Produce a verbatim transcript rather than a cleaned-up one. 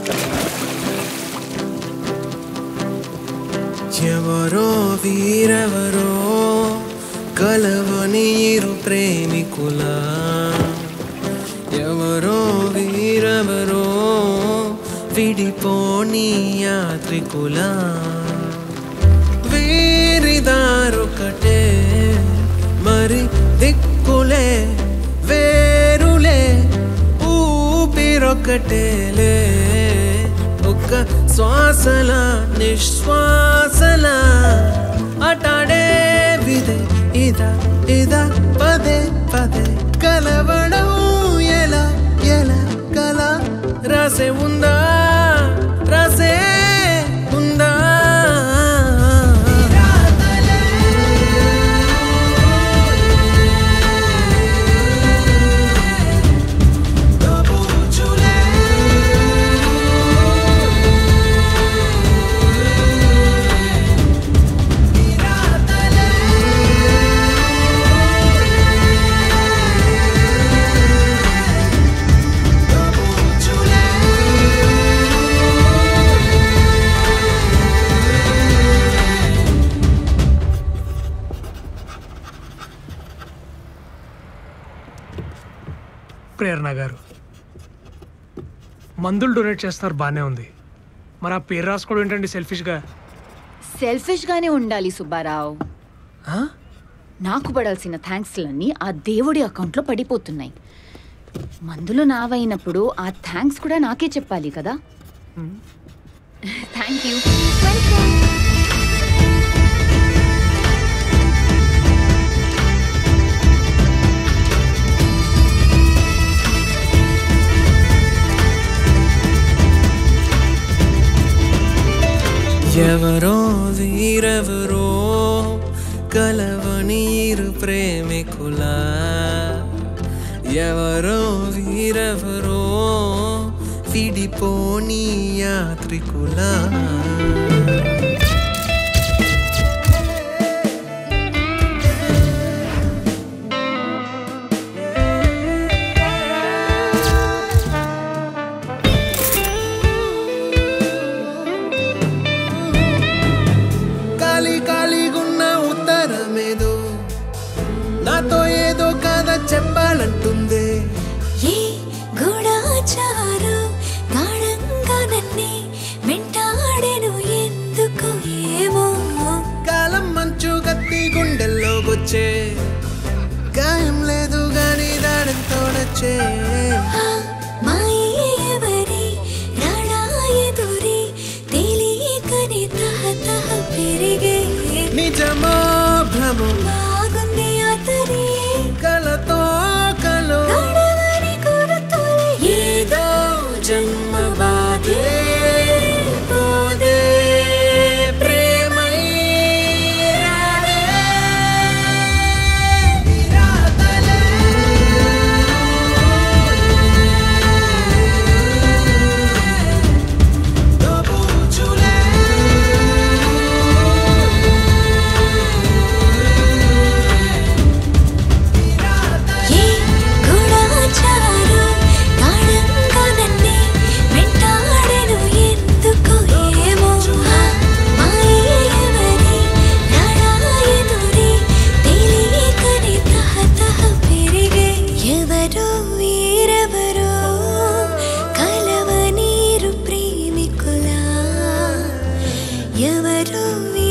ఎవరో వీరెవరో కలవని ఇరు ప్రేమికుల ఎవరో వీరెవరో విడిపోని యాత్రికుల వీరిదారొకటే మరి దిక్కులే వేరులే ఊపిరొకటేలే ఒక్క శ్వాసల నిశ్వాసల అటాడే విదే ఇదా ఇదా పదే పదే కలవడం ఎలా ఎలా కల రాసే ఉందా రాసే ఉందా ప్రేరణ గారు మందులు డొనేట్ చేస్తారు బాగానే ఉంది, మరి ఆ పేరు రాసుకోవడం ఏంటండి సెల్ఫిష్గా? సెల్ఫిష్గానే ఉండాలి సుబ్బారావు. నాకు పడాల్సిన థ్యాంక్స్లన్నీ ఆ దేవుడి అకౌంట్లో పడిపోతున్నాయి. మందులు నావైనప్పుడు ఆ థ్యాంక్స్ కూడా నాకే చెప్పాలి కదా. Thank you. ఎవరో వీరెవరో కలవని ఇరు ప్రేమికుల ఎవరో వీరెవరో విడిపోని యాత్రికుల నాతో ఏదో కథ చెప్పాలంటుంది. ఏ గూఢచారు గాఢంగా నన్నే వెంటాడెను ఎందుకు ఏమో. కాలం మంచు కత్తి గుండెల్లోకొచ్చే గాయం లేదు గాని దాడంతో నచ్చే. మాయేవరి రాడాయదురి తెలియకని తహ తహ పెరిగే. నిజమో భ్రమో బాగుంది అతని కలతో కలో గడవని గుర్తులే. ఏదో జన్మ బాధే పోదే ప్రేమై రాదే రాతలే. దోబూచులే ఏ గూఢచారు గాఢంగా నన్నే వెంటాడెను ఎందుకు ఏమో. మాయేవరి రాడాయదురి తెలియకని తహ తహ పెరిగే. ఎవరో వీరెవరో కలవనీరు ప్రేమికుల ఎవరో